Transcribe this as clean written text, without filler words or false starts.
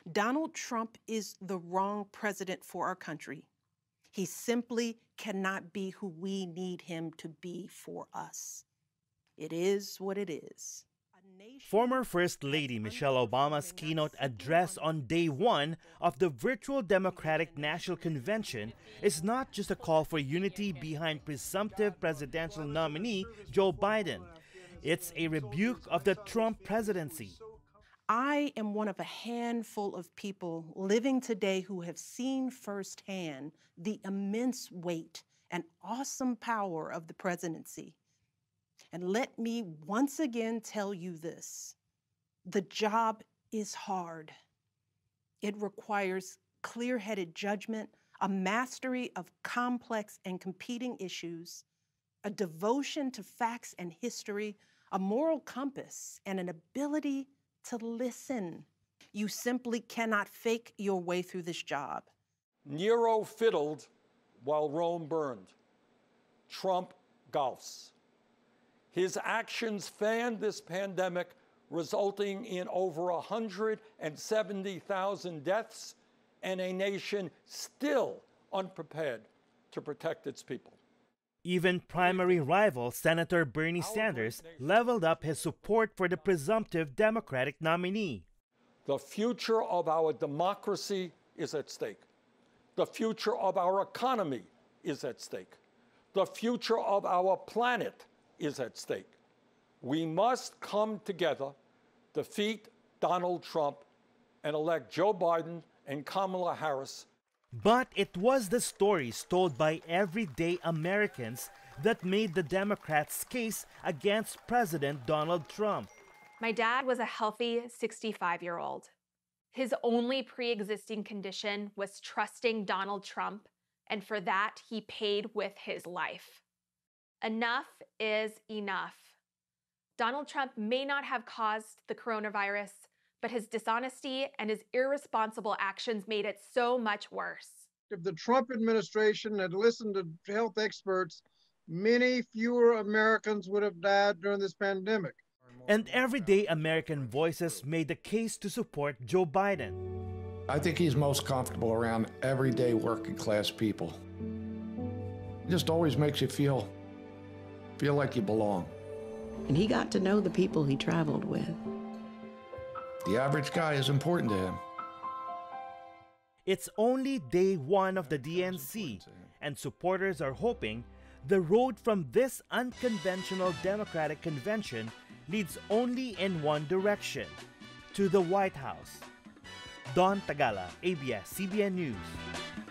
Donald Trump is the wrong president for our country. He simply cannot be who we need him to be for us. It is what it is. Former First Lady Michelle Obama's keynote address on day one of the virtual Democratic National Convention is not just a call for unity behind presumptive presidential nominee Joe Biden. It's a rebuke of the Trump presidency. I am one of a handful of people living today who have seen firsthand the immense weight and awesome power of the presidency. And let me once again tell you this: the job is hard. It requires clear-headed judgment, a mastery of complex and competing issues, a devotion to facts and history, a moral compass, and an ability to listen. You simply cannot fake your way through this job. Nero fiddled while Rome burned. Trump golfs. His actions fanned this pandemic, resulting in over 170,000 deaths and a nation still unprepared to protect its people. Even primary rival Senator Bernie Sanders leveled up his support for the presumptive Democratic nominee. The future of our democracy is at stake. The future of our economy is at stake. The future of our planet is at stake. We must come together, defeat Donald Trump, and elect Joe Biden and Kamala Harris. But it was the stories told by everyday Americans that made the Democrats' case against President Donald Trump. My dad was a healthy 65-year-old. His only pre-existing condition was trusting Donald Trump, and for that, he paid with his life. Enough is enough. Donald Trump may not have caused the coronavirus, but his dishonesty and his irresponsible actions made it so much worse. If the Trump administration had listened to health experts, many fewer Americans would have died during this pandemic. And everyday American voices made the case to support Joe Biden. I think he's most comfortable around everyday working class people. It just always makes you feel like you belong. And he got to know the people he traveled with. The average guy is important to him. It's only day one of the DNC, and supporters are hoping the road from this unconventional Democratic convention leads only in one direction, to the White House. Don Tagala, ABS-CBN News.